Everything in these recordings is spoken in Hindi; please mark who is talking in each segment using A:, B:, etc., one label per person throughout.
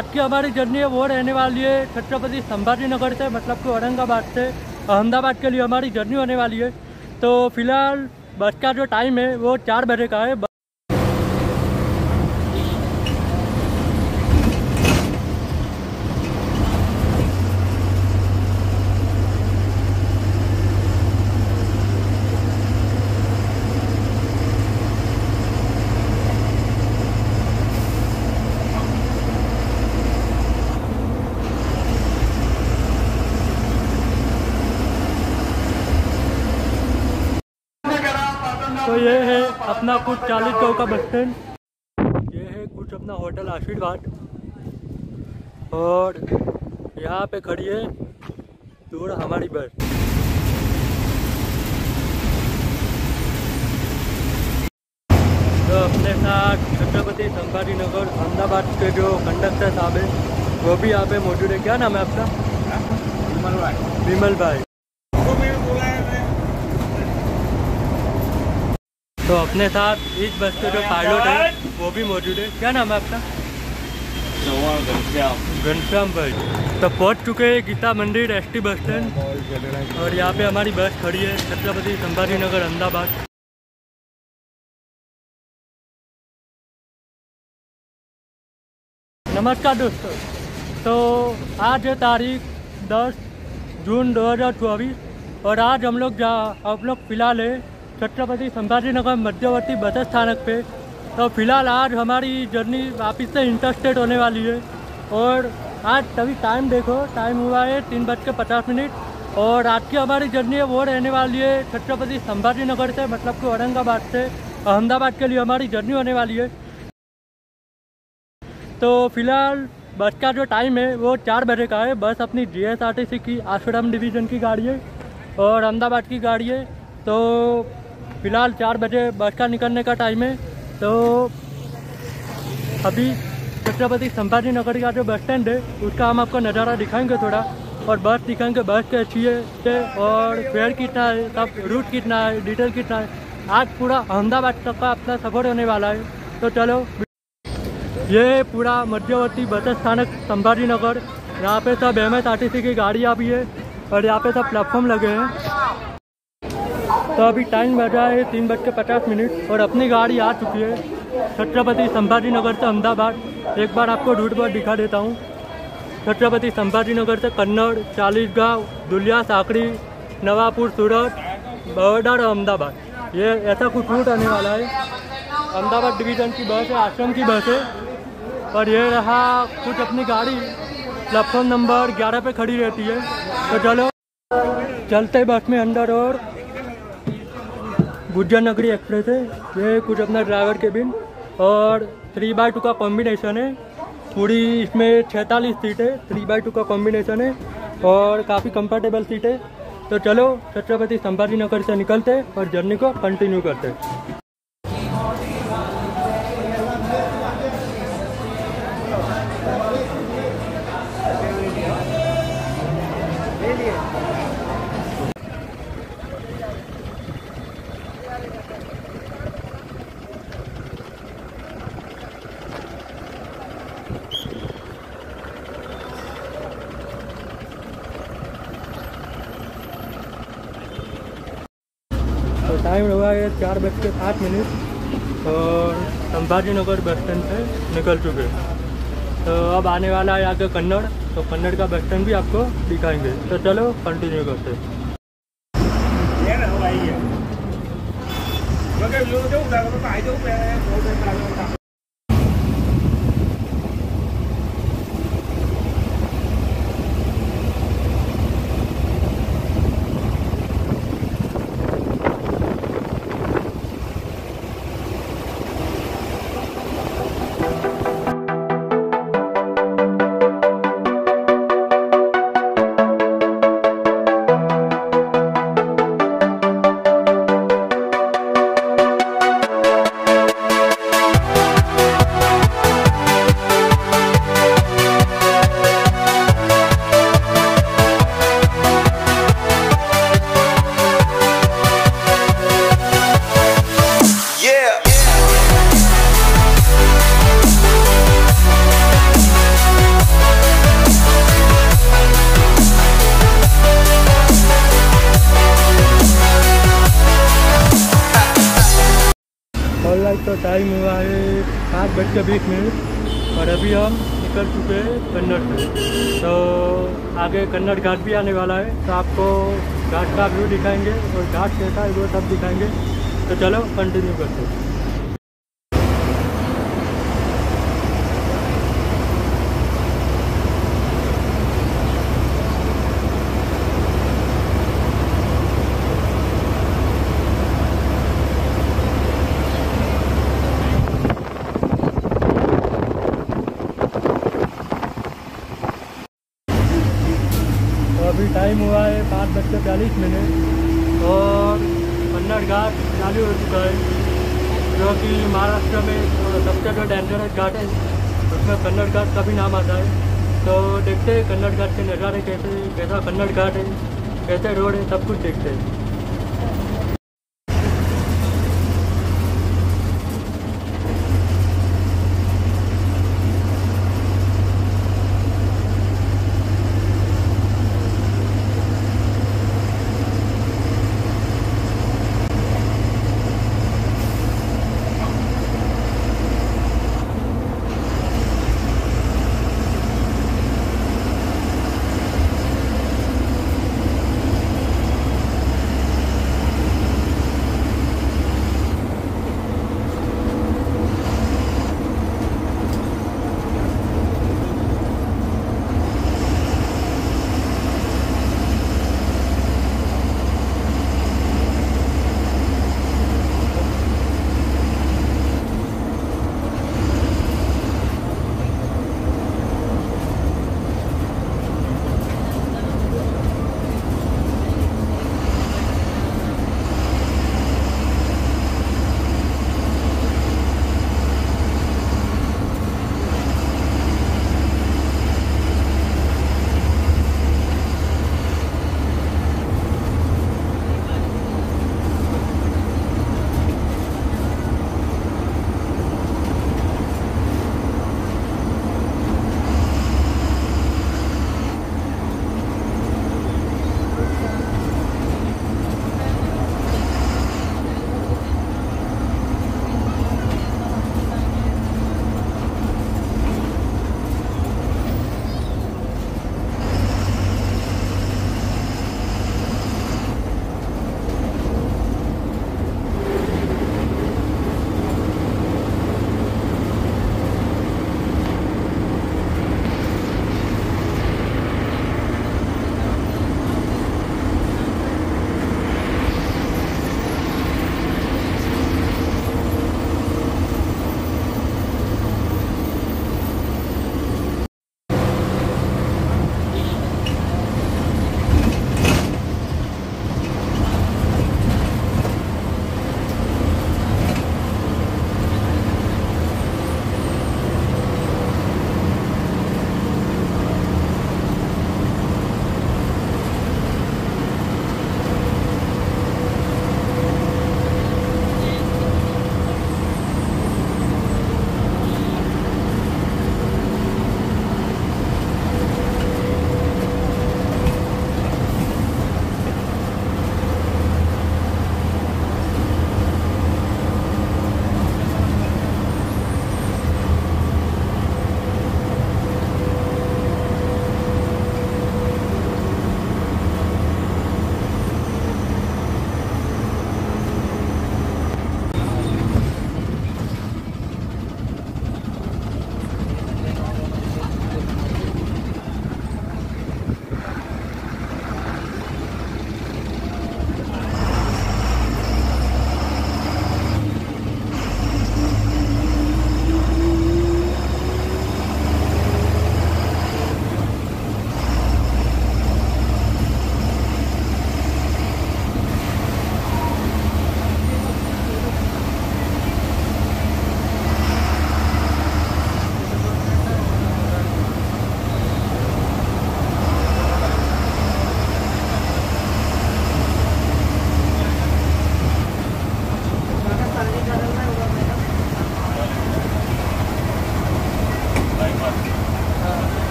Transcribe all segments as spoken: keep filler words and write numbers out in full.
A: आज की हमारी जर्नी है वो रहने वाली है छत्रपति संभाजी नगर से, मतलब कि औरंगाबाद से अहमदाबाद के लिए हमारी जर्नी होने वाली है। तो फिलहाल बस का जो टाइम है वो चार बजे का है। तो ये है अपना कुछ चालीस गाँव का बस स्टैंड, ये है कुछ अपना होटल आशीर्वाद, और यहाँ पे खड़ी है दूर हमारी बस। तो अपने साथ छत्रपति संभाजी नगर अहमदाबाद के जो कंडक्टर साहब है वो भी यहाँ पे मौजूद है। क्या नाम है आपका? विमल भाई। विमल भाई। तो अपने साथ इस बस के जो पायलट है वो भी मौजूद है। क्या नाम है आपका? घनश्याम। घनश्याम भाई। तो पहुंच चुके हैं गीता मंदिर एसटी बस स्टैंड, और यहाँ पे हमारी बस खड़ी है छत्रपति संभाजी नगर अहमदाबाद। नमस्कार दोस्तों, तो आज है तारीख दस जून दो हज़ार चौबीस, और आज हम लोग जा हम लोग फिलहाल है छत्रपति संभाजी नगर मध्यवर्ती बस स्थानक पे। तो फिलहाल आज हमारी जर्नी वापस से इंटरस्टेट होने वाली है, और आज तभी टाइम देखो, टाइम हुआ है तीन बज के पचास मिनट, और आज की हमारी जर्नी है वो रहने वाली है छत्रपति संभाजी नगर से, मतलब कि औरंगाबाद से अहमदाबाद के लिए हमारी जर्नी होने वाली है। तो फिलहाल बस का जो टाइम है वो चार बजे का है। बस अपनी G S R T C की आश्रम डिवीज़न की गाड़ी है और अहमदाबाद की गाड़ी है। तो फिलहाल चार बजे बस का निकलने का टाइम है। तो अभी छत्रपति संभाजी नगर का जो बस स्टैंड है उसका हम आपको नज़ारा दिखाएंगे थोड़ा, और बस दिखाएंगे बस कैसी है और फेयर कितना है, सब रूट कितना है, डिटेल कितना है। आज पूरा अहमदाबाद तक का अपना सफ़र होने वाला है। तो चलो, ये पूरा मध्यवर्ती बस स्थानक संभाजी नगर, यहाँ पे सब M S R T C की गाड़ियाँ भी है, और यहाँ पे सब प्लेटफॉर्म लगे हैं। तो अभी टाइम बजा है तीन बज के पचास मिनट, और अपनी गाड़ी आ चुकी है छत्रपति संभाजी नगर से अहमदाबाद। एक बार आपको रूट पर दिखा देता हूँ। छत्रपति संभाजी नगर से कन्नड़, चालीसगांव, दुलिया, साकड़ी, नवापुर, सूरत, बड़ौदा और अहमदाबाद, ये ऐसा कुछ रूट आने वाला है। अहमदाबाद डिवीज़न की बस है, आश्रम की बस है, और ये रहा कुछ अपनी गाड़ी प्लेटफॉर्म नंबर ग्यारह पे खड़ी रहती है। तो चलो चलते बस में अंदर, और गुज्जर नगरी एक्सप्रेस है। ये कुछ अपना ड्राइवर केबिन और थ्री बाई टू का कॉम्बिनेशन है। पूरी इसमें छैंतालीस सीट है, थ्री बाई टू का कॉम्बिनेशन है, और काफ़ी कंफर्टेबल सीट है। तो चलो छत्रपति संभाजी नगर से निकलते और जर्नी को कंटिन्यू करते। तो टाइम हुआ है चार बज के सात मिनट, और संभाजी नगर बस स्टैंड से निकल चुके। तो अब आने वाला है आगे कन्नड़, तो कन्नड़ का बस स्टैंड भी आपको दिखाएंगे। तो चलो कंटिन्यू करते हैं। दोस्तों टाइम हुआ है पाँच बज के बीस मिनट और अभी हम निकल चुके हैं कन्नड़ से। तो आगे कन्नड़ घाट भी आने वाला है, तो आपको घाट का व्यू दिखाएंगे और घाट कैसा है वो सब दिखाएंगे। तो चलो कंटिन्यू करते हैं। अभी टाइम हुआ है पाँच बज के चालीस मिनट और कन्नड़ घाट चालू हो चुका है, जो कि महाराष्ट्र में सबसे जो डेंजरस घाट है उसमें कन्नड़ घाट का भी नाम आता है। तो देखते हैं कन्नड़ घाट के नज़ारे कैसे, कैसा कन्नड़ घाट है, कैसे रोड है, सब कुछ देखते हैं।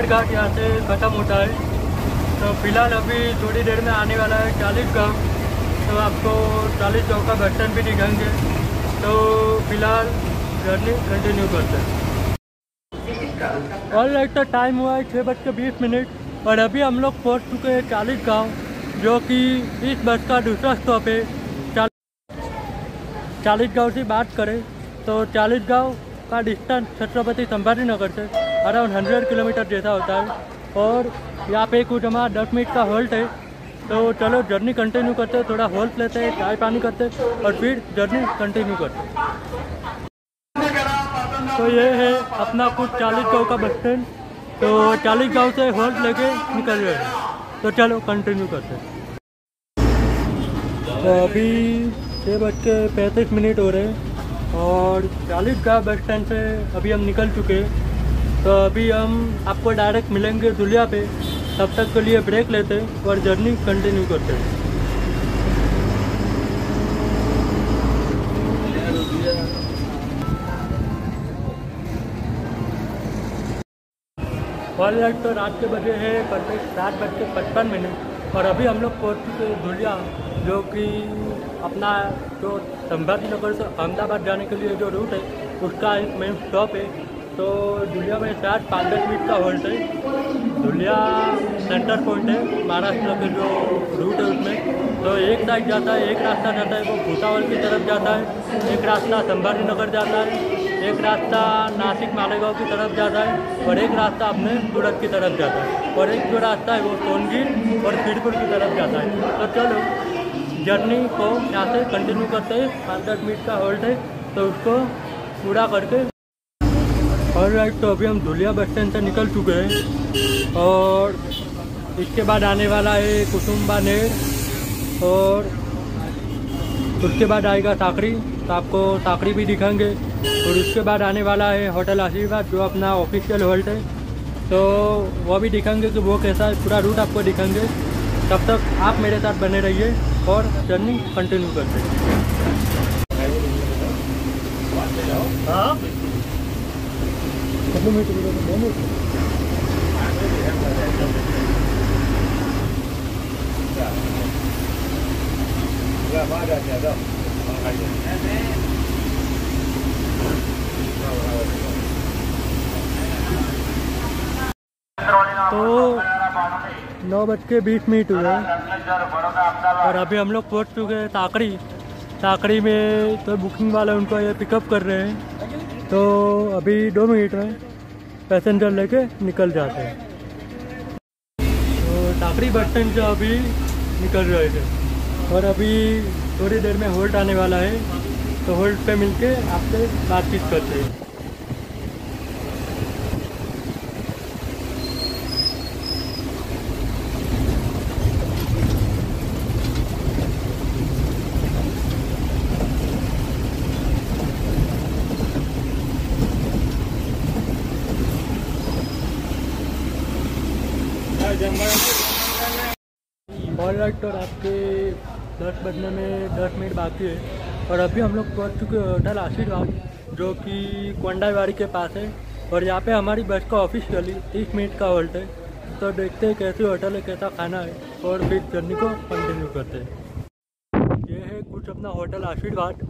A: घाट यहाँ से ख़त्म होता है। तो फिलहाल अभी थोड़ी देर में आने वाला है चालीस गाँव, तो आपको चालीस गाँव का बस स्टैंड भी दिखाएंगे। तो फिलहाल जर्नी कंटिन्यू करते हैं। ऑल राइट, तो टाइम हुआ है छः बज के बीस मिनट और अभी हम लोग पहुँच चुके हैं चालीस गाँव, जो कि इस बस का दूसरा स्टॉप है। चालीस गाँव से बात करें तो चालीस गाँव का डिस्टेंस छत्रपति संभाजी नगर से अराउंड हंड्रेड किलोमीटर जैसा होता है और यहाँ पे कुछ हमारा दस मिनट का हॉल्ट है। तो चलो जर्नी कंटिन्यू करते हैं, थोड़ा हॉल्ट लेते हैं, चाय पानी करते हैं और फिर जर्नी कंटिन्यू करते हैं। तो ये है अपना कुछ चालीस गाँव का बस स्टैंड। तो चालीस गाँव से हॉल्ट लेके निकल रहे हैं, तो चलो कंटिन्यू करते हैं। तो अभी छः बज के पैंतीस मिनट हो रहे हैं और चालीस गाँव बस स्टैंड से अभी हम निकल चुके हैं। तो अभी हम आपको डायरेक्ट मिलेंगे दुलिया पे, तब तक के लिए ब्रेक लेते हैं और जर्नी कंटिन्यू करते हैं। ऑल राइट, तो रात के बजे है परफेक्ट सात बज के पचपन मिनट और अभी हम लोग पहुँच चुके हैं धुलिया, जो कि अपना जो संभाजी नगर से अहमदाबाद जाने के लिए जो रूट है उसका एक मेन स्टॉप है। तो धुलिया में शायद पाँच दस मिनट का हॉल्ट है। धुलिया सेंटर पॉइंट है महाराष्ट्र के जो रूट है उसमें। तो एक साइड जाता है, एक रास्ता जाता है वो भूसावल की तरफ जाता है, एक रास्ता संभाजी नगर जाता है, एक रास्ता नासिक मालेगांव की तरफ जाता है और एक रास्ता अपने सूरत की तरफ जाता है और एक जो रास्ता है वो सोनगीर और खिड़पुर की तरफ जाता है। तो चलो जर्नी को यहाँ से कंटिन्यू करते हैं। पाँच दस मिनट का हॉल्ट है तो उसको पूरा करके। और राइट, तो अभी हम धुलिया बस स्टैंड से निकल चुके हैं और इसके बाद आने वाला है कुसुम्बा नेर और उसके बाद आएगा साकरी। तो आपको साकरी भी दिखाएंगे और उसके बाद आने वाला है होटल आशीर्वाद, जो अपना ऑफिशियल हॉल्ट है। तो वो भी दिखाएंगे कि वो कैसा है, पूरा रूट आपको दिखाएंगे। तब तक आप मेरे साथ बने रहिए और जर्नी कंटिन्यू करते हैं। हाँ तो नौ बज के बीस मिनट हुए और अभी हम लोग पहुँच चुके हैं टाकरी। टाकरी में तो बुकिंग वाले उनको ये पिकअप कर रहे हैं। तो अभी दो मिनट में पैसेंजर लेके निकल जाते हैं। तो टाकरी बस स्टैंड से अभी निकल रहे थे और अभी थोड़ी देर में होल्ट आने वाला है। तो होल्ट पे मिलके आपसे बातचीत करते हैं। ऑल राइट, और आपके दस बजने में दस मिनट बाकी है और अभी हम लोग पहुँच चुके हैं होटल आशीर्वाद, जो कि कोंडाईवाड़ी के पास है। और यहाँ पे हमारी बस का ऑफिशियली तीस मिनट का हॉल्ट है। तो देखते हैं कैसी होटल है, कैसा खाना है और फिर जर्नी को कंटिन्यू करते हैं। ये है कुछ अपना होटल आशीर्वाद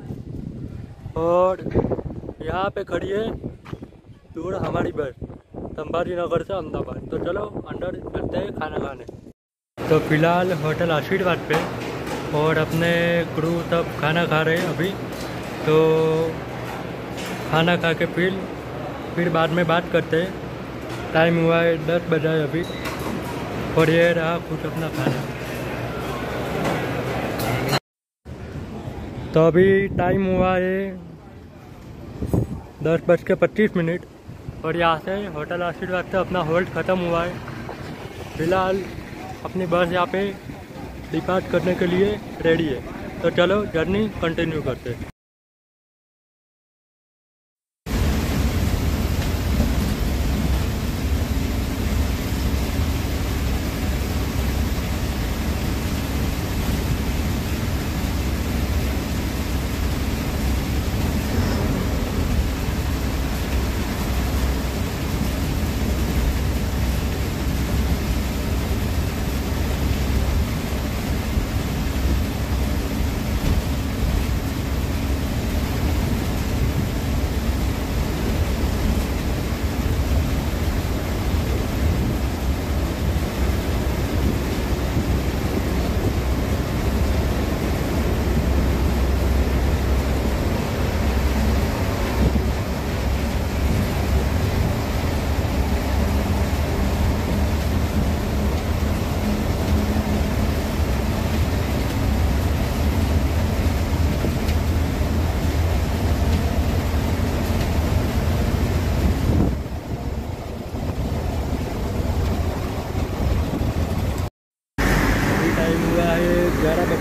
A: और यहाँ पे खड़ी है दूर हमारी बस संभाजी नगर से अहमदाबाद। तो चलो अंदर चलते हैं खाना खाने। तो फिलहाल होटल आशीर्वाद पे और अपने क्रू सब खाना खा रहे हैं अभी। तो खाना खा के फिर फिर बाद में बात करते हैं। टाइम हुआ है दस बजे अभी और ये रहा कुछ अपना खाना। तो अभी टाइम हुआ है दस बज के पच्चीस मिनट और यहाँ से होटल आशीर्वाद से अपना होल्ट ख़त्म हुआ है। फिलहाल अपनी बस यहाँ पे डिपार्ट करने के लिए रेडी है। तो चलो जर्नी कंटिन्यू करते हैं।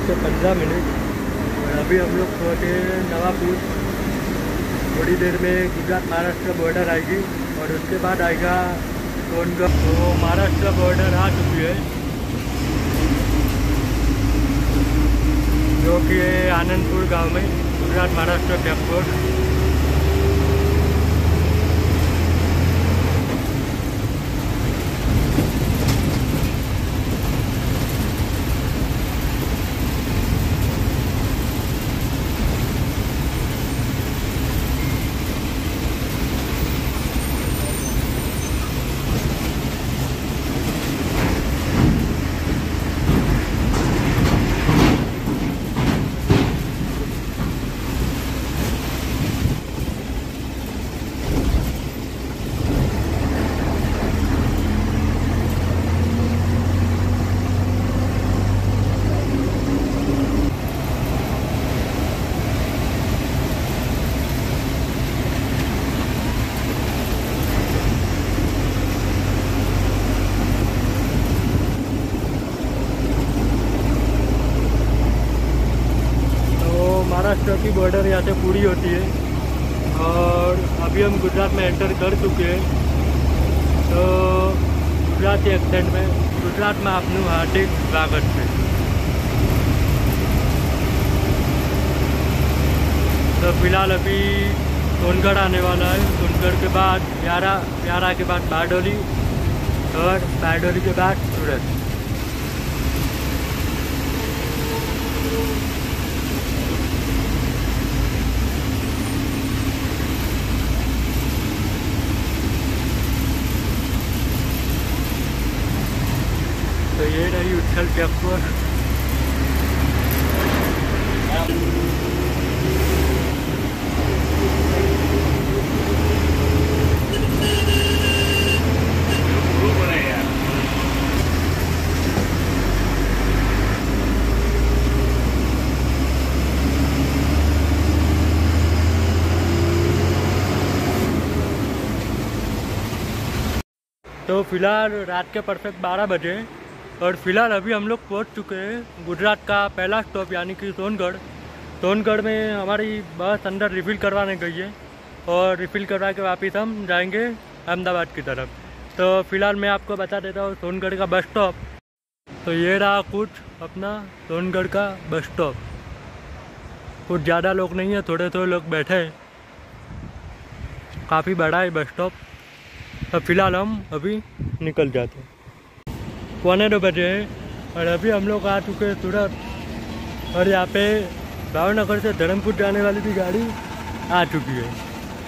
A: से पंद्रह मिनट। और अभी हम लोग पहुँचे नवापुर। थोड़ी देर में गुजरात महाराष्ट्र बॉर्डर आएगी और उसके बाद आएगा सोनगढ़। तो महाराष्ट्र बॉर्डर आ चुकी है, जो कि आनंदपुर गांव में गुजरात महाराष्ट्र चेकपोस्ट। महाराष्ट्र की बॉर्डर यहाँ से पूरी होती है और अभी हम गुजरात में एंटर कर चुके हैं। तो गुजराती एक्सेंट में गुजरात में आपનું हार्दिक स्वागत है। तो फिलहाल अभी सोनगढ़ आने वाला है। सोनगढ़ के बाद प्यारा, प्यारा के बाद बारडोली और बारडोली के बाद सूरत। तो ये रही उच्छल चेकपोस्ट। तो फिलहाल रात के परफेक्ट बारह बजे और फिलहाल अभी हम लोग पहुंच चुके हैं गुजरात का पहला स्टॉप यानी कि सोनगढ़। सोनगढ़ में हमारी बस अंदर रिफ़िल करवाने गई है और रिफ़िल करवा के वापस हम जाएंगे अहमदाबाद की तरफ। तो फिलहाल मैं आपको बता देता हूँ सोनगढ़ का बस स्टॉप। तो ये रहा कुछ अपना सोनगढ़ का बस स्टॉप। कुछ ज़्यादा लोग नहीं है, थोड़े थोड़े लोग बैठे हैं। काफ़ी बड़ा है बस स्टॉप। तो फिलहाल हम अभी निकल जाते हैं। पौने दो बजे है और अभी हम लोग आ चुके हैं सूरत। और यहाँ पे भावनगर से धर्मपुर जाने वाली भी गाड़ी आ चुकी है।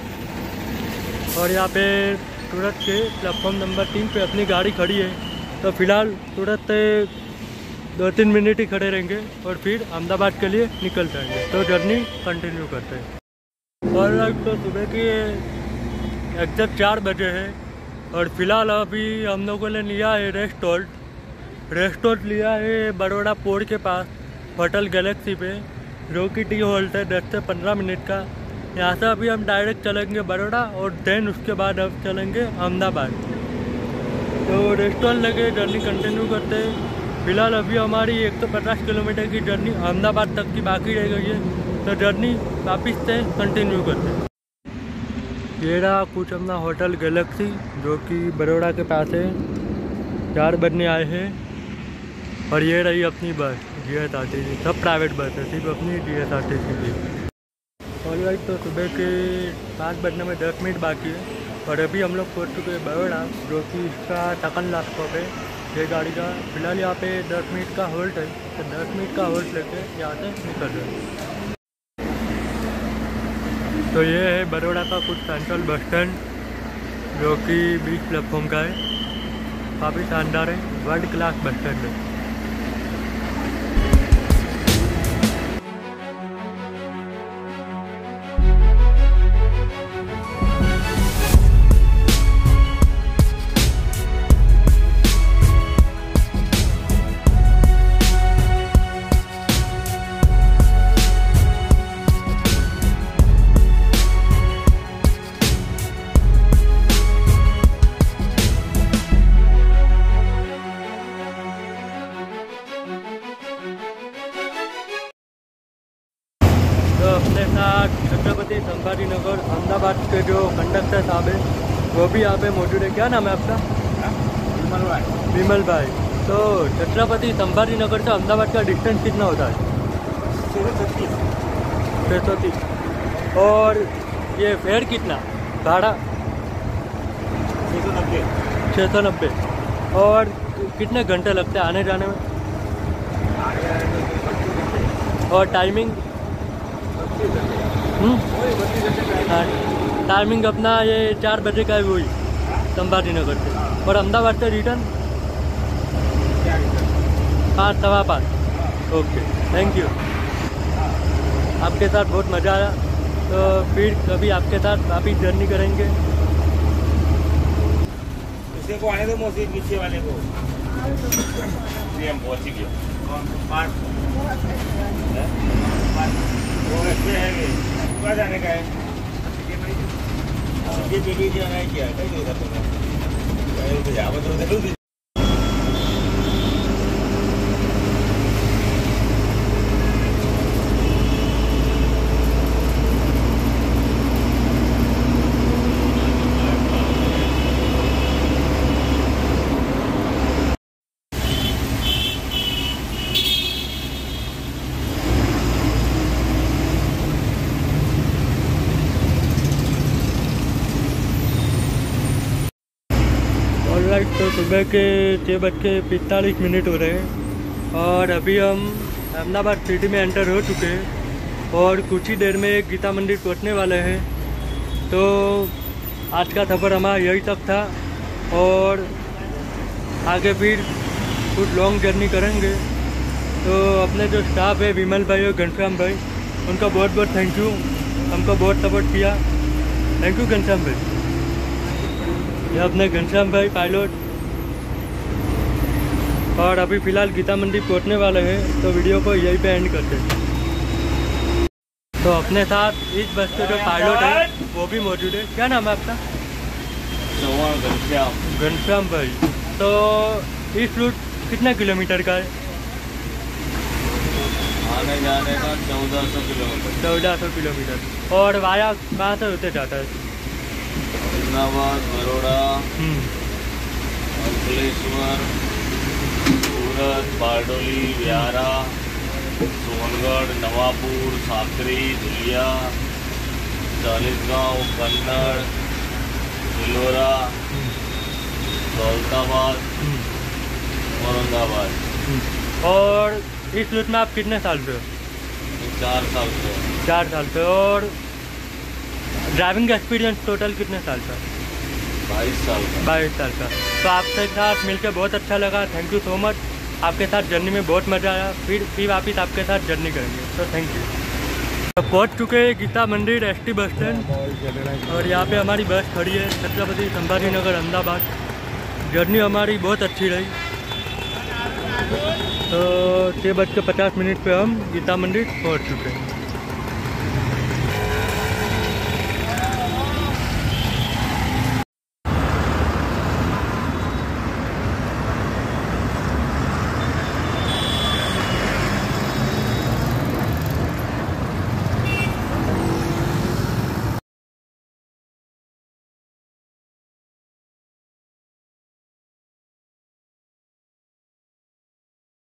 A: और यहाँ पे सूरत के प्लेटफॉर्म नंबर तीन पे अपनी गाड़ी खड़ी है। तो फिलहाल सूरत से दो तीन मिनट ही खड़े रहेंगे और फिर अहमदाबाद के लिए निकल जाएंगे। तो जर्नी कंटिन्यू करते हैं। और अब तो सुबह की एग्जैक्ट चार बजे है और फिलहाल अभी हम लोगों ने लिया है रेस्ट होल्ड। रेस्ट होल्ड लिया है बड़ौदा पोर्ट के पास होटल गैलेक्सी पे, जो कि टी होल्ड है दस से पंद्रह मिनट का। यहाँ से अभी हम डायरेक्ट चलेंगे बड़ौदा और देन उसके बाद अब चलेंगे अहमदाबाद। तो रेस्ट होल्ड लगे जर्नी कंटिन्यू करते हैं। फिलहाल अभी हमारी एक सौ पचास किलोमीटर की जर्नी अहमदाबाद तक की बाकी रह गई है। तो जर्नी वापस से कंटिन्यू करते हैं। ये रहा कुछ अपना होटल गैलेक्सी, जो कि बड़ौदा के पास है। चार बजने आए हैं और ये रही अपनी bus G S R T C. सब प्राइवेट बस है, सिर्फ अपनी G S R T C की। और भाई तो सुबह के पाँच बजने में दस मिनट बाकी है और अभी हम लोग पहुँच चुके हैं बड़ौदा, जो कि इसका सेकंड लास्ट स्टॉप है ये गाड़ी का। फिलहाल यहाँ पे दस मिनट का होल्ट है, तो दस मिनट का होल्ट लेके यहाँ से निकल रहे हैं। तो ये है बड़ौदा का कुछ सेंट्रल बस स्टैंड, जो कि बीस प्लेटफॉर्म का है। काफ़ी शानदार है, वर्ल्ड क्लास बस स्टैंड है। अपने साथ छत्रपति संभाजी नगर अहमदाबाद के जो कंडक्टर साहब है वो भी यहाँ पे मौजूद है। क्या नाम है आपका?
B: विमल भाई।
A: विमल भाई, तो छत्रपति संभाजी नगर से अहमदाबाद का डिस्टेंस कितना होता है? छः सौ तीस। और ये फेयर कितना भाड़ा?
B: छः सौ नब्बे।
A: छः सौ नब्बे। और कितने घंटे लगते हैं आने जाने में? और टाइमिंग? हाँ, टाइमिंग अपना ये चार बजे का है वही संभाजी नगर से, और अहमदाबाद से रिटर्न पाँच सवा पाँच। Okay, thank you. आपके साथ बहुत मज़ा आया, तो फिर कभी आपके साथ वापिस जर्नी करेंगे।
B: उसे को आने दो मौसी पीछे वाले को। हम पहुँच गए। वो ऐसे है कि जाने का है। ये बेटी जाना है क्या? कहीं नहीं था तुम्हें।
A: राइट, तो सुबह के छः बज के पैंतालीस मिनट हो रहे हैं और अभी हम अहमदाबाद सिटी में एंटर हो चुके हैं और कुछ ही देर में गीता मंदिर पहुंचने वाले हैं। तो आज का सफ़र हमारा यही तक था और आगे फिर कुछ लॉन्ग जर्नी करेंगे। तो अपने जो स्टाफ है विमल भाई और घनश्याम भाई, उनका बहुत बहुत थैंक यू, हमको बहुत सपोर्ट किया। थैंक यू घनश्याम भाई। ये अपने घनश्याम भाई पायलट। और अभी फ़िलहाल गीता मंदिर पहुंचने वाले हैं, तो वीडियो को यहीं पे एंड करते हैं। तो अपने साथ इस बस के जो पायलट है वो भी मौजूद है। क्या नाम है आपका?
B: घनश्याम।
A: घनश्याम भाई, तो इस रूट कितना किलोमीटर का है?
B: आने जाने का चौदह सौ किलोमीटर।
A: चौदह सौ किलोमीटर। और वाया कहाँ से होते जाता है?
B: इलाहाबाद, बड़ौदा, अंकलेश्वर, सूरत, बारडोली, व्यारा, सोनगढ़, नवापुर, साकरी, धुलिया, चालीसगांव, कन्नड़, भिलोरा, दौलताबाद, औरंगाबाद।
A: और इस रूट में आप कितने साल से हो?
B: चार साल से।
A: चार साल से। और ड्राइविंग एक्सपीरियंस टोटल कितने साल का?
B: बाईस साल का।
A: बाईस साल का। तो आपके साथ मिलकर बहुत अच्छा लगा, थैंक यू सो मच। आपके साथ जर्नी में बहुत मज़ा आया, फिर फिर वापस आपके साथ जर्नी करेंगे, तो थैंक यू। तो पहुँच चुके हैं गीता मंदिर एस टी बस स्टैंड और यहाँ पे हमारी बस खड़ी है छत्रपति संभाजी नगर अहमदाबाद। जर्नी हमारी बहुत अच्छी रही। तो छः बज के पचास मिनट पर हम गीता मंदिर पहुँच चुके हैं।